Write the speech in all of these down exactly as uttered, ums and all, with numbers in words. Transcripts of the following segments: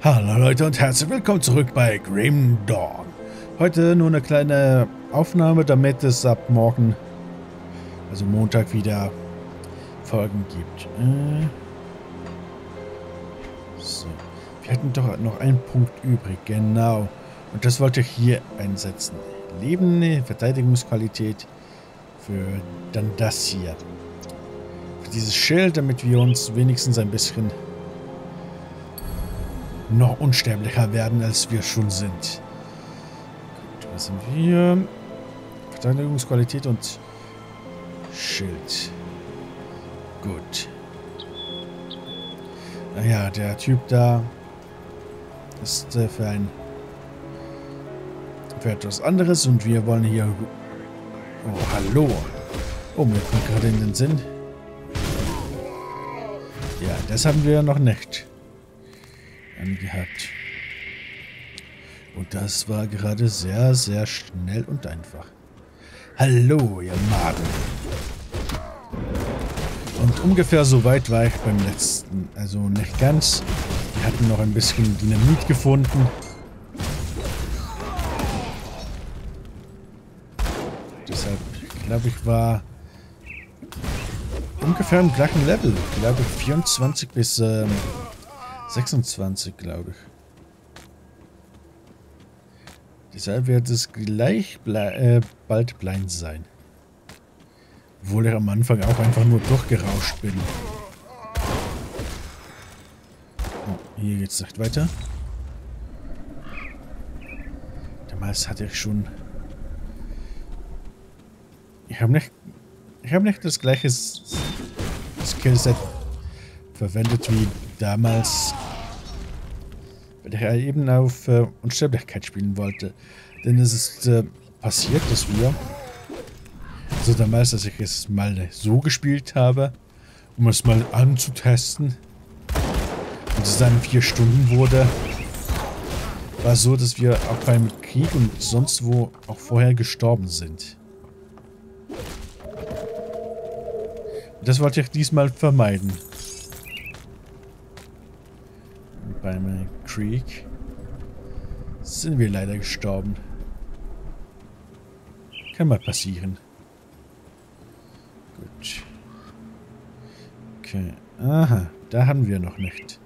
Hallo Leute und herzlich willkommen zurück bei Grim Dawn. Heute nur eine kleine Aufnahme, damit es ab morgen, also Montag, wieder Folgen gibt. Äh so. Wir hatten doch noch einen Punkt übrig, genau. Und das wollte ich hier einsetzen. Lebende Verteidigungsqualität für dann das hier. Für dieses Schild, damit wir uns wenigstens ein bisschen noch unsterblicher werden, als wir schon sind. Gut, was sind wir? Verteidigungsqualität und Schild. Gut. Naja, der Typ da ist äh, für ein für etwas anderes und wir wollen hier... Oh, hallo. Oh, mir kommt gerade in den Sinn. Ja, das haben wir noch nicht angehabt. Und das war gerade sehr, sehr schnell und einfach. Hallo, ihr Maden. Und ungefähr so weit war ich beim letzten. Also nicht ganz. Wir hatten noch ein bisschen Dynamit gefunden. Deshalb, glaube ich, war ungefähr im gleichen Level. Ich glaube vierundzwanzig bis ähm, sechsundzwanzig, glaube ich. Deshalb wird es gleich ble äh, bald blind sein. Obwohl ich am Anfang auch einfach nur durchgerauscht bin. Oh, hier geht's nicht weiter. Damals hatte ich schon... Ich habe nicht... Ich habe nicht das gleiche Skillset verwendet wie damals, weil ich ja eben auf äh, Unsterblichkeit spielen wollte. Denn es ist äh, passiert, dass wir, also damals, dass ich es mal so gespielt habe, um es mal anzutesten, und es dann vier Stunden wurde, war es so, dass wir auch beim Krieg und sonst wo auch vorher gestorben sind. Und das wollte ich diesmal vermeiden. Beim Krieg sind wir leider gestorben. Kann mal passieren. Gut. Okay. Aha, da haben wir noch nicht.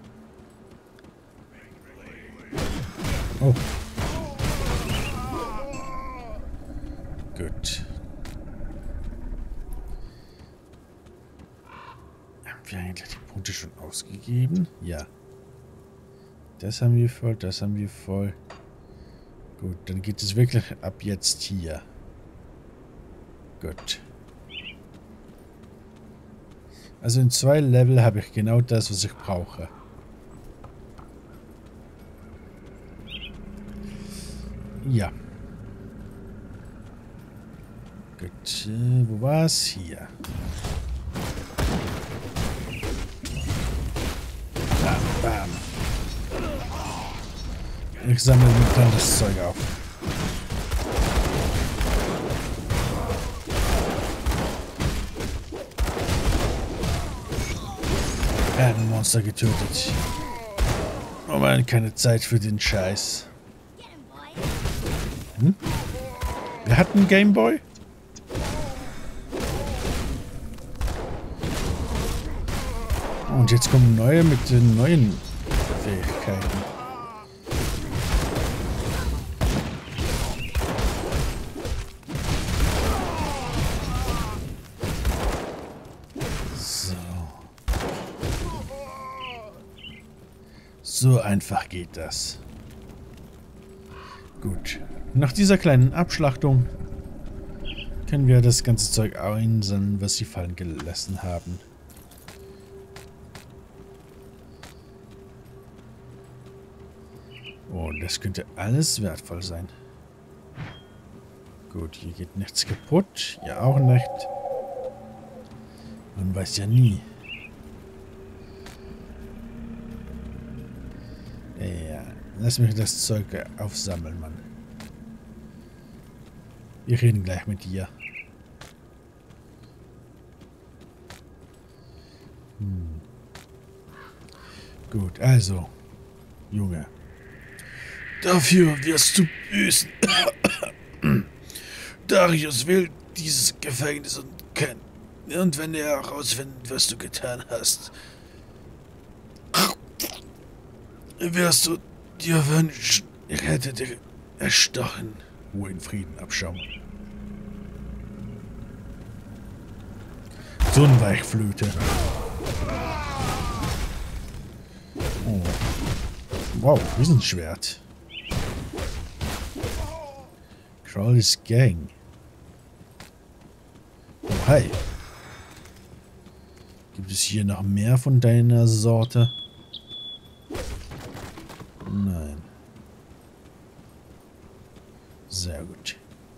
Oh. Gut. Haben wir eigentlich die Punkte schon ausgegeben? Ja. Das haben wir voll, das haben wir voll. Gut, dann geht es wirklich ab jetzt hier. Gut. Also in zwei Level habe ich genau das, was ich brauche. Ja. Gut, äh, wo war es? Hier. Bam, bam. Ich sammle dann das Zeug auf. Werden Monster getötet. Moment, keine Zeit für den Scheiß. Hm? Wir hatten einen Gameboy? Und jetzt kommen neue mit den neuen Fähigkeiten. So einfach geht das. Gut. Nach dieser kleinen Abschlachtung können wir das ganze Zeug einsammeln, was sie fallen gelassen haben. Oh, das könnte alles wertvoll sein. Gut, hier geht nichts kaputt. Ja, auch nicht. Man weiß ja nie. Ja, lass mich das Zeug aufsammeln, Mann. Wir reden gleich mit dir. Hm. Gut, also. Junge. Dafür wirst du büßen. Darius will dieses Gefängnis und kennt. Und wenn er herausfindet, was du getan hast, wirst du dir wünschen, ich hätte dich erstochen. Ruhe in Frieden, Abschaum. So ein Weichflöte. Oh. Wow, Riesenschwert. Crawlys Gang. Oh, hi. Gibt es hier noch mehr von deiner Sorte? Nein. Sehr gut.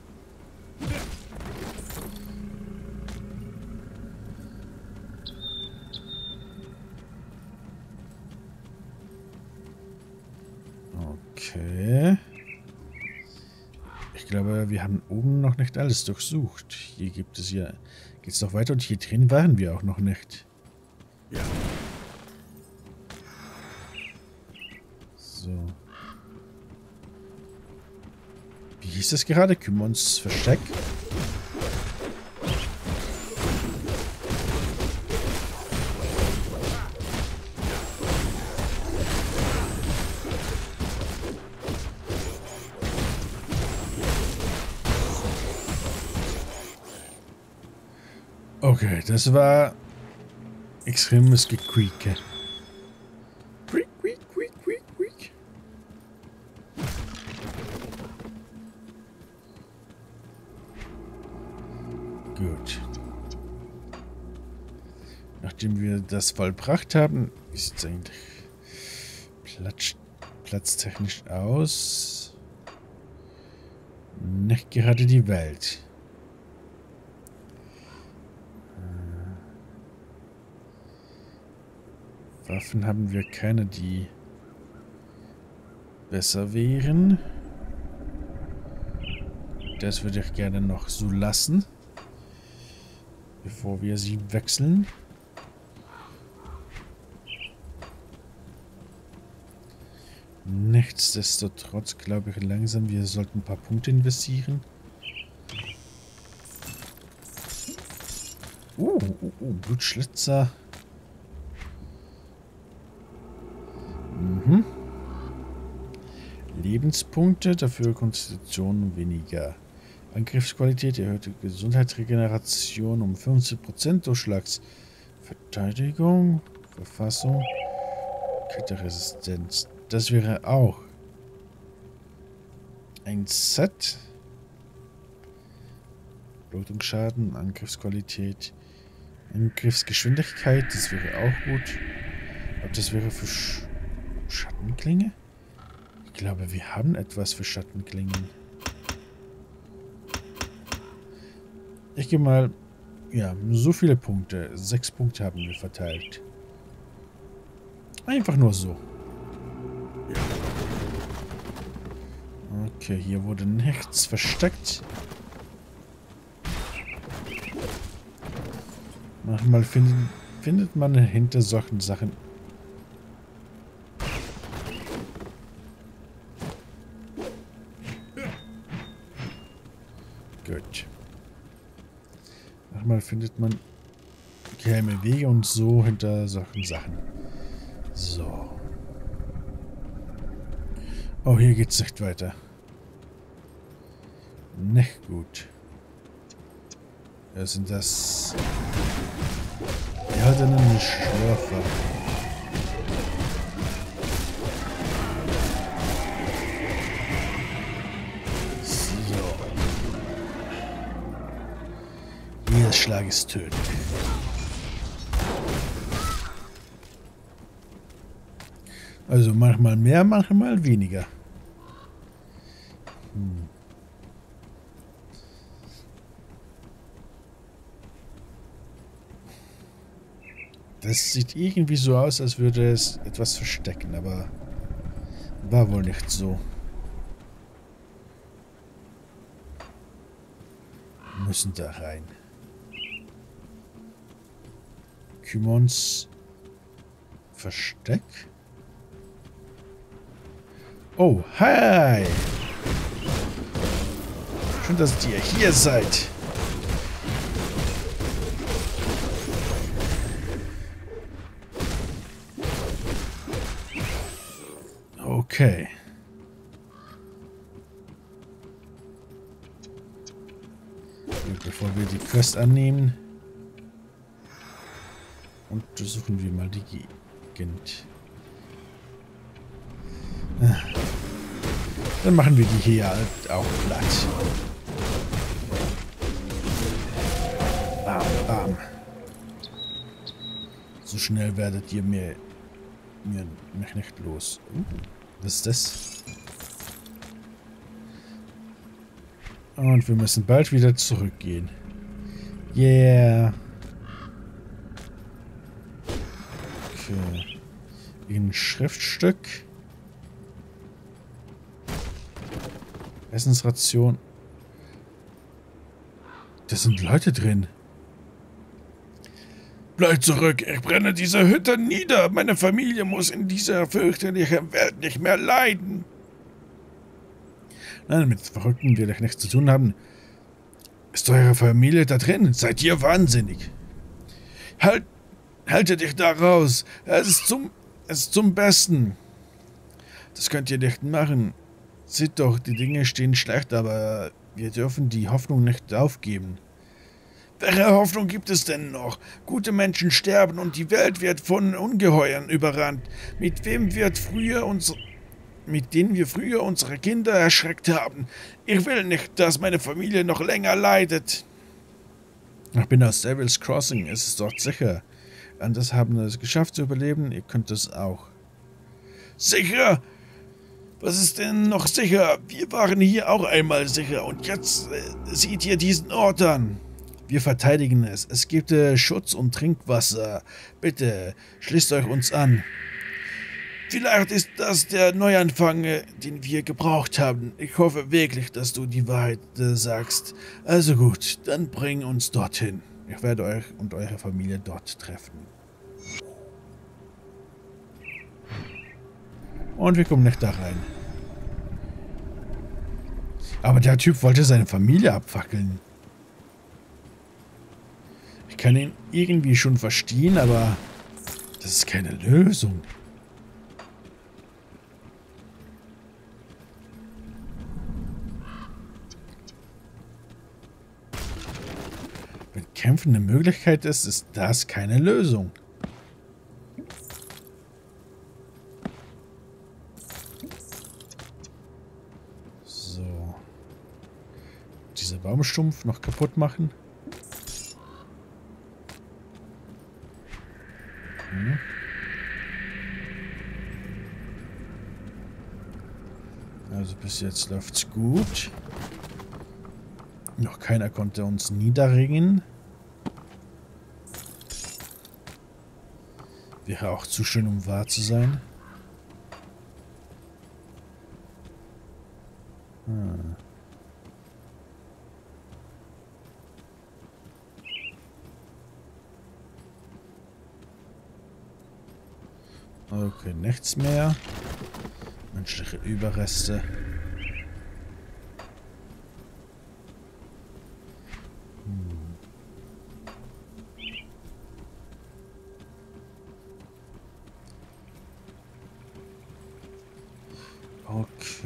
Okay. Ich glaube, wir haben oben noch nicht alles durchsucht. Hier gibt es ja... Geht's noch weiter und hier drin waren wir auch noch nicht. Ja. So. Wie hieß das gerade? Kümmerns Versteck? Okay, das war extremes Gequieke. Quiek, quiek, quiek, quiek, quiek. Gut. Nachdem wir das vollbracht haben, sieht es eigentlich platz, platztechnisch aus. Nicht gerade die Welt. Waffen haben wir keine, die besser wären. Das würde ich gerne noch so lassen, bevor wir sie wechseln. Nichtsdestotrotz glaube ich langsam, wir sollten ein paar Punkte investieren. Uh, uh, uh Blutschlitzer. Mhm. Lebenspunkte, dafür Konstitution weniger. Angriffsqualität, erhöhte Gesundheitsregeneration um fünfzehn Prozent, Durchschlagsverteidigung, Verfassung, Ketteresistenz. Das wäre auch ein Set. Blutungsschaden, Angriffsqualität, Angriffsgeschwindigkeit, das wäre auch gut. Ob das wäre für Sch Schattenklinge? Ich glaube, wir haben etwas für Schattenklingen. Ich gehe mal... Ja, so viele Punkte. Sechs Punkte haben wir verteilt. Einfach nur so. Okay, hier wurde nichts versteckt. Manchmal findet, findet man hinter solchen Sachen... Gut. Manchmal findet man geheime Wege und so hinter solchen Sachen. So. Oh, hier geht's nicht weiter. Nicht gut. Was sind das? Er hat einen Schürfer. Jeder Schlag ist tödlich. Also manchmal mehr, manchmal weniger. Hm. Das sieht irgendwie so aus, als würde es etwas verstecken, aber war wohl nicht so. Wir müssen da rein. Kümmerns Versteck? Oh, hi! Schön, dass ihr hier seid. Okay. Gut, bevor wir die Quest annehmen, untersuchen wir mal die Gegend. Dann machen wir die hier halt auch platt. Bam, bam. So schnell werdet ihr mir, mir mich nicht los. Uh, was ist das? Und wir müssen bald wieder zurückgehen. Yeah. Okay. Ein Schriftstück. Essensration. Da sind Leute drin. Bleib zurück, ich brenne diese Hütte nieder. Meine Familie muss in dieser fürchterlichen Welt nicht mehr leiden. Nein, mit Verrückten will ich nichts zu tun haben. Ist eure Familie da drin? Seid ihr wahnsinnig? Halt, halte dich da raus. Es ist zum, es ist zum Besten. Das könnt ihr nicht machen. Seht doch, die Dinge stehen schlecht, aber wir dürfen die Hoffnung nicht aufgeben. Welche Hoffnung gibt es denn noch? Gute Menschen sterben und die Welt wird von Ungeheuern überrannt. Mit wem wird früher uns, mit denen wir früher unsere Kinder erschreckt haben? Ich will nicht, dass meine Familie noch länger leidet. Ich bin aus Devil's Crossing, es ist dort sicher. Andere haben es geschafft zu überleben, ihr könnt es auch. Sicher? Was ist denn noch sicher? Wir waren hier auch einmal sicher und jetzt äh, seht ihr diesen Ort an. Wir verteidigen es. Es gibt äh, Schutz und Trinkwasser. Bitte, schließt euch uns an. Vielleicht ist das der Neuanfang, äh, den wir gebraucht haben. Ich hoffe wirklich, dass du die Wahrheit äh, sagst. Also gut, dann bring uns dorthin. Ich werde euch und eure Familie dort treffen. Und wir kommen nicht da rein. Aber der Typ wollte seine Familie abfackeln. Ich kann ihn irgendwie schon verstehen, aber das ist keine Lösung. Wenn Kämpfen eine Möglichkeit ist, ist das keine Lösung. So. Dieser Baumstumpf noch kaputt machen. Hm. Also bis jetzt läuft's gut. Noch keiner konnte uns niederringen. Wäre auch zu schön, um wahr zu sein. Hm. Okay, nichts mehr. Menschliche Überreste. Hm. Okay.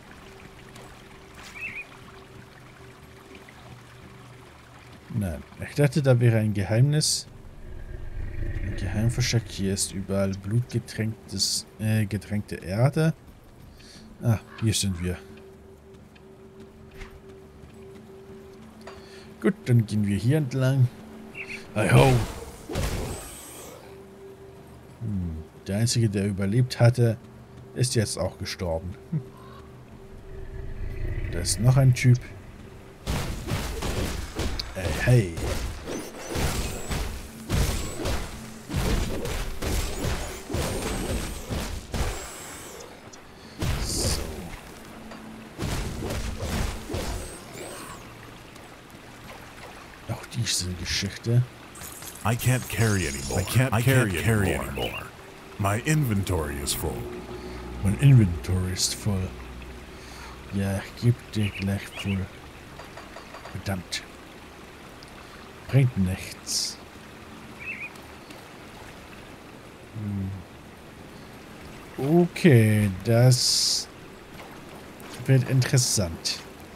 Nein, ich dachte, da wäre ein Geheimnis. Ein Geheimversteck. Hier ist überall blutgetränktes, äh, getränkte Erde. Ah, hier sind wir. Gut, dann gehen wir hier entlang. Hi ho! Hm, der Einzige, der überlebt hatte, ist jetzt auch gestorben. Hm. Da ist noch ein Typ. Hey, hey. So. Auch diese Geschichte. I can't carry anymore. I can't, I carry, can't carry anymore. anymore. My inventory is full. Mein Inventory ist voll. Ja, ich geb dir gleich voll. Verdammt. Bringt nichts. Hm. Okay, das wird interessant.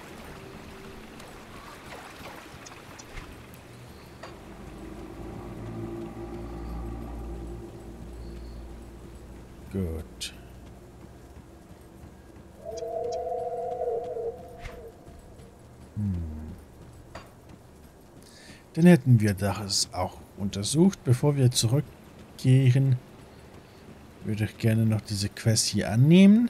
Gut. Hm. Dann hätten wir das auch untersucht. Bevor wir zurückgehen, würde ich gerne noch diese Quest hier annehmen.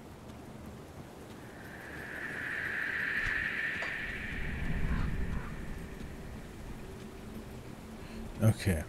Okay.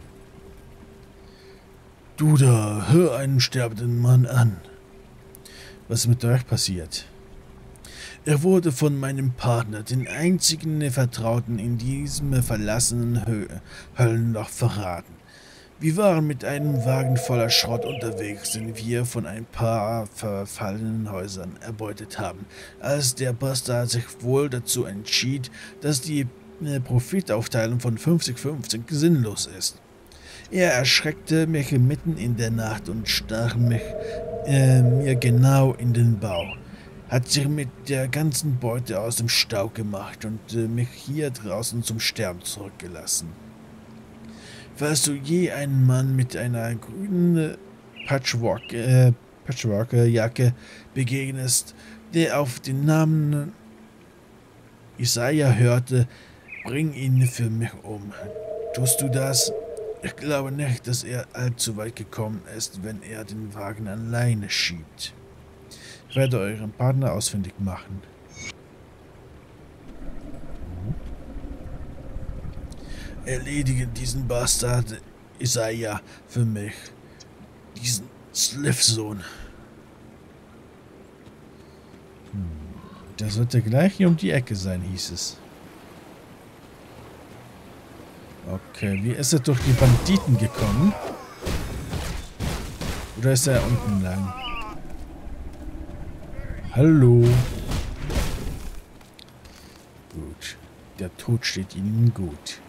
Du da, hör einen sterbenden Mann an. Was ist mit euch passiert? Er wurde von meinem Partner, den einzigen Vertrauten in diesem verlassenen Hö Höllenloch, verraten. Wir waren mit einem Wagen voller Schrott unterwegs, den wir von ein paar verfallenen Häusern erbeutet haben, als der Bastard sich wohl dazu entschied, dass die Profitaufteilung von fünfzig fünfzig sinnlos ist. Er erschreckte mich mitten in der Nacht und stach mich äh, mir genau in den Bauch. Hat sich mit der ganzen Beute aus dem Staub gemacht und äh, mich hier draußen zum Sterben zurückgelassen. Falls du je einen Mann mit einer grünen Patchwork, äh, Patchwork-Jacke begegnest, der auf den Namen Isaiah hörte, bring ihn für mich um. Tust du das? Ich glaube nicht, dass er allzu weit gekommen ist, wenn er den Wagen alleine schiebt. Ich werde euren Partner ausfindig machen. Erledige diesen Bastard Isaiah für mich. Diesen Sliff-Sohn. Hm. Der sollte gleich hier um die Ecke sein, hieß es. Okay, wie ist er durch die Banditen gekommen? Oder ist er unten lang? Hallo. Gut. Der Tod steht ihnen gut.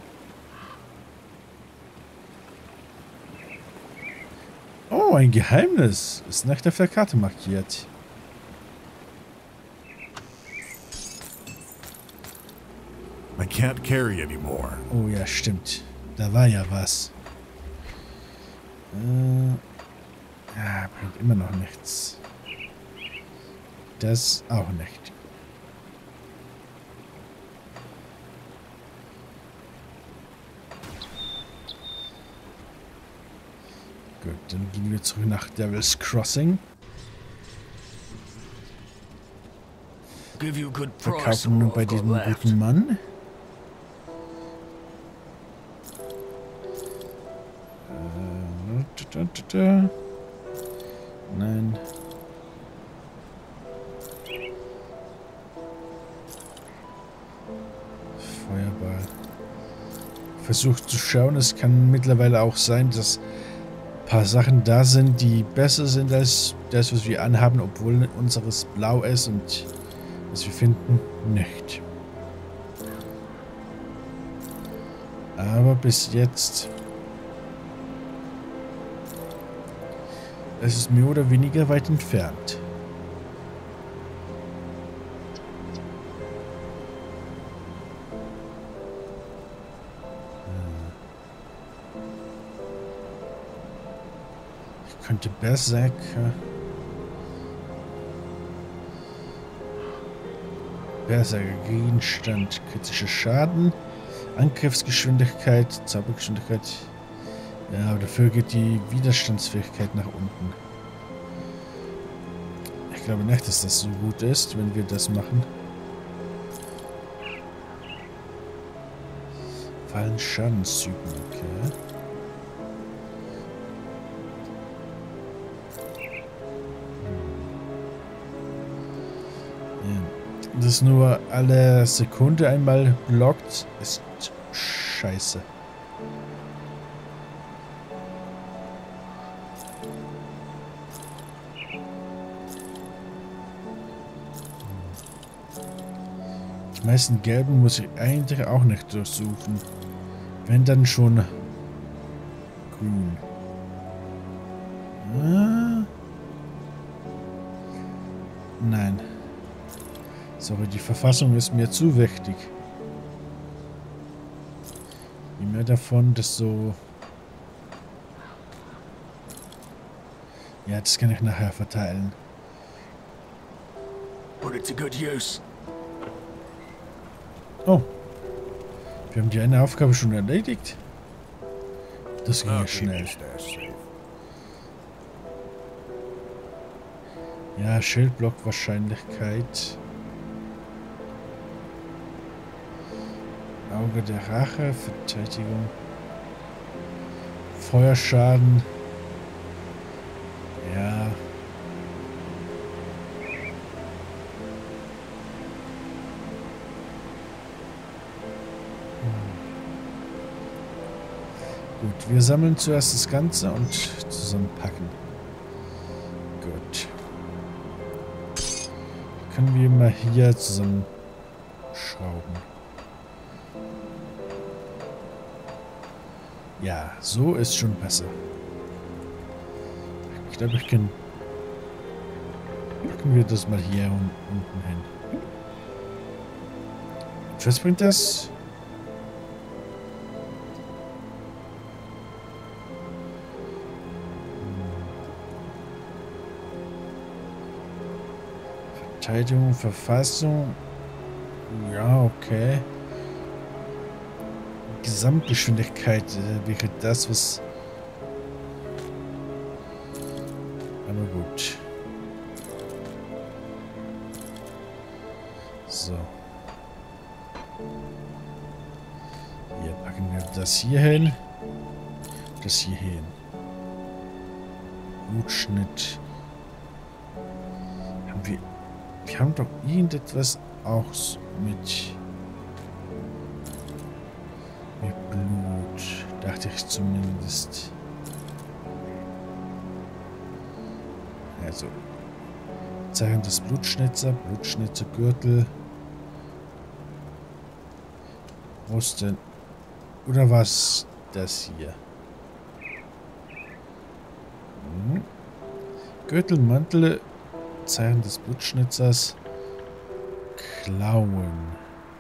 Oh, ein Geheimnis. Ist nicht auf der Karte markiert. I can't carry anymore. Oh ja, stimmt. Da war ja was. Äh, ja, bringt immer noch nichts. Das auch nicht. Gut, dann gehen wir zurück nach Devil's Crossing. Verkaufen nur bei diesem guten Mann. Äh, da, da, da. Nein. Feuerball. Versucht zu schauen, es kann mittlerweile auch sein, dass ein paar Sachen da sind, die besser sind als das, was wir anhaben, obwohl unseres blau ist und was wir finden, nicht. Aber bis jetzt es ist mehr oder weniger weit entfernt. Ich könnte Berserker. Berserker Gegenstand, kritischer Schaden, Angriffsgeschwindigkeit, Zaubergeschwindigkeit. Ja, aber dafür geht die Widerstandsfähigkeit nach unten. Ich glaube nicht, dass das so gut ist, wenn wir das machen. Fallen Schadenstypen, okay. Ja. Das nur alle Sekunde einmal blockt, ist scheiße. Die meisten gelben muss ich eigentlich auch nicht durchsuchen. Wenn dann schon grün. Ah. Nein. Sorry, die Verfassung ist mir zu wichtig. Je mehr davon, desto... Ja, das kann ich nachher verteilen. Put it to good use. Oh. Wir haben die eine Aufgabe schon erledigt. Das ging I'll ja keep schnell. your stash safe. Ja, Schildblock-Wahrscheinlichkeit. Auge der Rache, Verteidigung. Feuerschaden. Ja. Gut, wir sammeln zuerst das Ganze und zusammenpacken. Gut. Können wir mal hier zusammenschrauben. Ja, so ist schon besser. Ich glaube, ich kann... Packen wir das mal hier un unten hin. Was bringt das? Verteidigung, Verfassung. Ja, okay. Gesamtgeschwindigkeit äh, wäre das, was... Aber gut. So. Hier packen wir das hier hin. Das hier hin. Blutschnitt. Haben wir... Wir haben doch irgendetwas auch mit... Mit Blut. Dachte ich zumindest. Also. Zeichen des Blutschnitzer. Blutschnitzer, Gürtel. Brust. Oder was das hier? Hm. Gürtel, Mantel. Zeichen des Blutschnitzers. Klauen.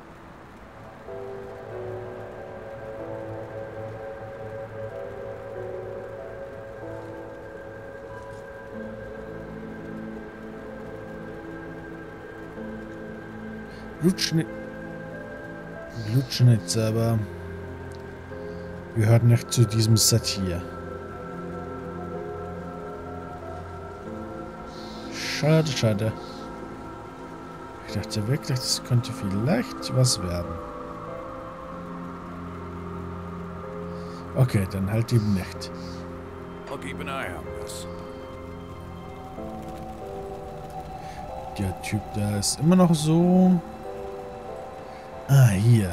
Blutschnitt. Blutschnitzer, aber gehört nicht zu diesem Set hier. Schade, schade. Ich dachte wirklich, das könnte vielleicht was werden. Okay, dann halt eben nicht. I'll keep an eye on this. Der Typ da ist immer noch so... Ah, hier.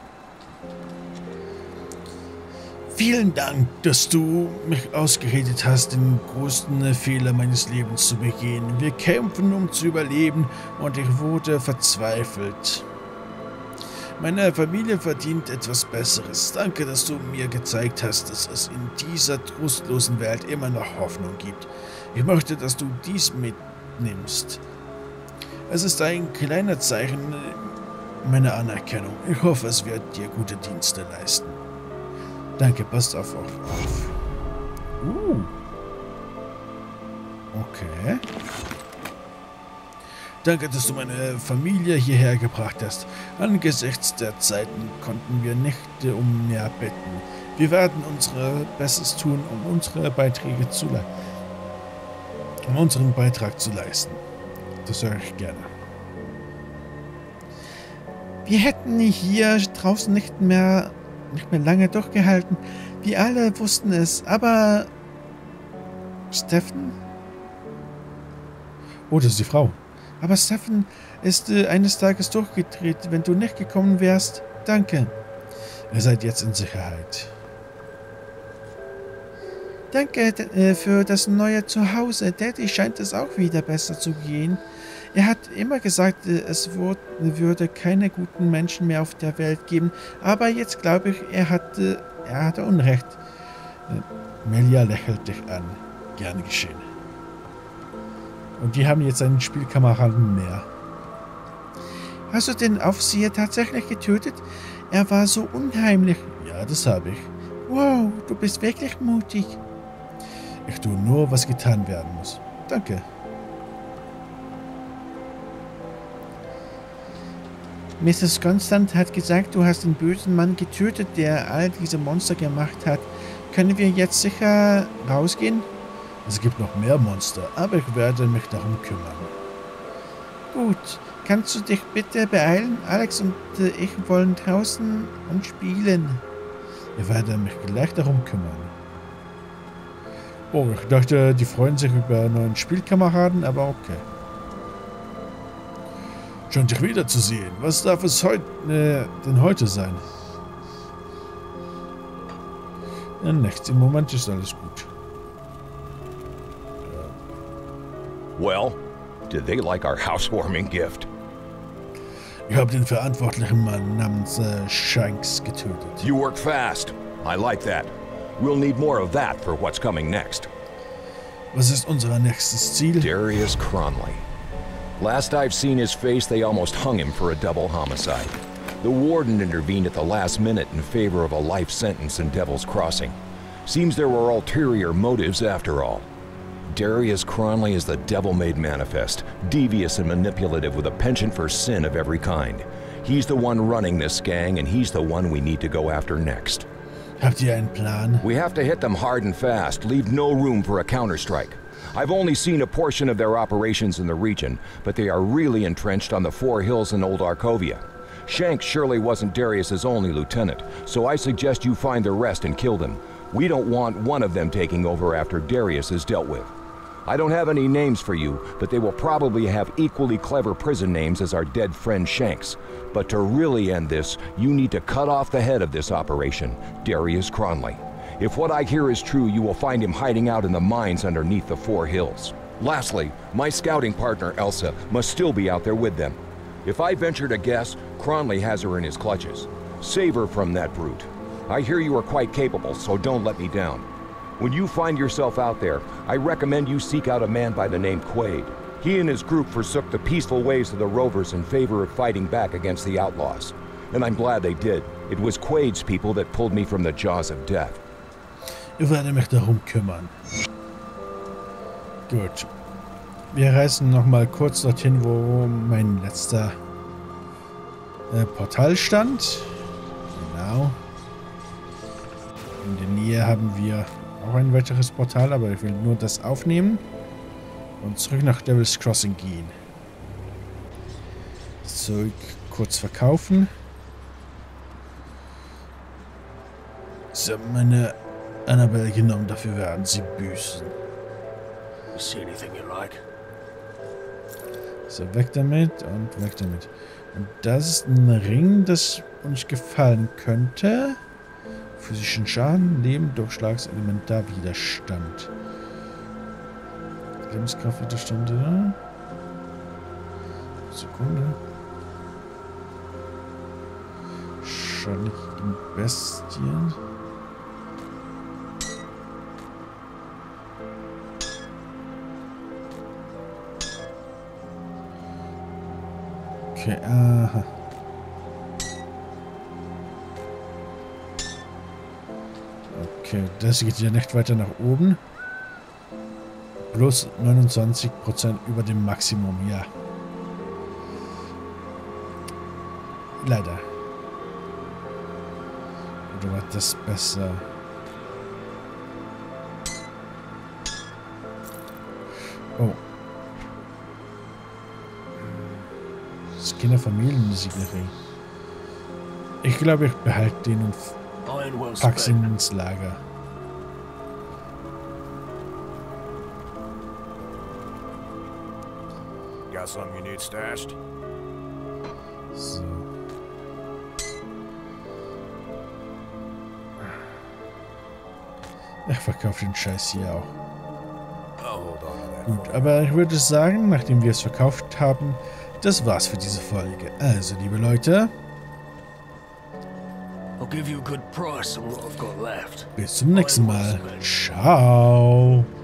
Vielen Dank, dass du mich ausgeredet hast, den größten Fehler meines Lebens zu begehen. Wir kämpfen, um zu überleben, und ich wurde verzweifelt. Meine Familie verdient etwas Besseres. Danke, dass du mir gezeigt hast, dass es in dieser trostlosen Welt immer noch Hoffnung gibt. Ich möchte, dass du dies mitnimmst. Es ist ein kleiner Zeichen meiner Anerkennung. Ich hoffe, es wird dir gute Dienste leisten. Danke, passt auf euch auf. Uh. Okay. Danke, dass du meine Familie hierher gebracht hast. Angesichts der Zeiten konnten wir nicht um mehr bitten. Wir werden unser Bestes tun, um unsere Beiträge zu leisten. Um unseren Beitrag zu leisten. Das höre ich gerne. Wir hätten hier draußen nicht mehr, nicht mehr lange durchgehalten. Wir alle wussten es, aber... Steffen? Oh, das ist die Frau. Aber Steffen ist äh, eines Tages durchgedreht. Wenn du nicht gekommen wärst, danke. Ihr seid jetzt in Sicherheit. Danke äh, für das neue Zuhause. Daddy scheint es auch wieder besser zu gehen. Er hat immer gesagt, es würde keine guten Menschen mehr auf der Welt geben. Aber jetzt glaube ich, er hatte, er hatte Unrecht. Melia lächelt dich an. Gern geschehen. Und die haben jetzt einen Spielkameraden mehr. Hast du den Aufseher tatsächlich getötet? Er war so unheimlich. Ja, das habe ich. Wow, du bist wirklich mutig. Ich tue nur, was getan werden muss. Danke. Misses Constant hat gesagt, du hast den bösen Mann getötet, der all diese Monster gemacht hat. Können wir jetzt sicher rausgehen? Es gibt noch mehr Monster, aber ich werde mich darum kümmern. Gut, kannst du dich bitte beeilen? Alex und äh, ich wollen draußen und spielen. Ich werde mich gleich darum kümmern. Oh, ich dachte, die freuen sich über einen neuen Spielkameraden, aber okay. Schön, dich wiederzusehen. Was darf es heut, äh, denn heute sein? Ja, nichts. Im Moment ist alles gut. Well, did they like our housewarming gift? Ich habe den verantwortlichen Mann namens äh, Shanks getötet. You work fast. I like that. We'll need more of that for what's coming next. Was ist unser nächstes Ziel? Darius Cronley. Last I've seen his face, they almost hung him for a double homicide. The warden intervened at the last minute in favor of a life sentence in Devil's Crossing. Seems there were ulterior motives after all. Darius Cronley is the devil-made manifest, devious and manipulative with a penchant for sin of every kind. He's the one running this gang, and he's the one we need to go after next. Habt ihr einen Plan? We have to hit them hard and fast, leave no room for a counterstrike. I've only seen a portion of their operations in the region, but they are really entrenched on the Four Hills in Old Arkovia. Shanks surely wasn't Darius's only lieutenant, so I suggest you find the rest and kill them. We don't want one of them taking over after Darius is dealt with. I don't have any names for you, but they will probably have equally clever prison names as our dead friend Shanks. But to really end this, you need to cut off the head of this operation, Darius Cronley. If what I hear is true, you will find him hiding out in the mines underneath the Four Hills. Lastly, my scouting partner Elsa must still be out there with them. If I venture to guess, Cronley has her in his clutches. Save her from that brute. I hear you are quite capable, so don't let me down. When you find yourself out there, I recommend you seek out a man by the name Quaid. He and his group forsook the peaceful ways of the Rovers in favor of fighting back against the outlaws. And I'm glad they did. It was Quaid's people that pulled me from the jaws of death. Ich werde mich darum kümmern. Gut. Wir reisen nochmal kurz dorthin, wo mein letzter äh, Portal stand. Genau. In der Nähe haben wir auch ein weiteres Portal, aber ich will nur das aufnehmen und zurück nach Devil's Crossing gehen. Zurück kurz verkaufen. Sie haben meine Annabelle genommen, dafür werden sie büßen. See anything you like? So, weg damit und weg damit. Und das ist ein Ring, das uns gefallen könnte. Physischen Schaden, Leben, Durchschlags, Elementarwiderstand. Lebenskraftwiderstand, ja. Sekunde. Schaden gegen Bestien. Okay, aha. Okay, das geht ja nicht weiter nach oben. Plus neunundzwanzig Prozent über dem Maximum, ja. Leider. Oder war das besser? Oh. Kinderfamiliensieglerie. Ich glaube, ich behalte den und pack's ihn ins Lager. Got something you need stashed? So. Ich verkaufe den Scheiß hier auch. I'll hold on to that. Gut, aber ich würde sagen, nachdem wir es verkauft haben, das war's für diese Folge. Also, liebe Leute, I'll give you a good price on what I've got left. bis zum nächsten Mal. Ciao.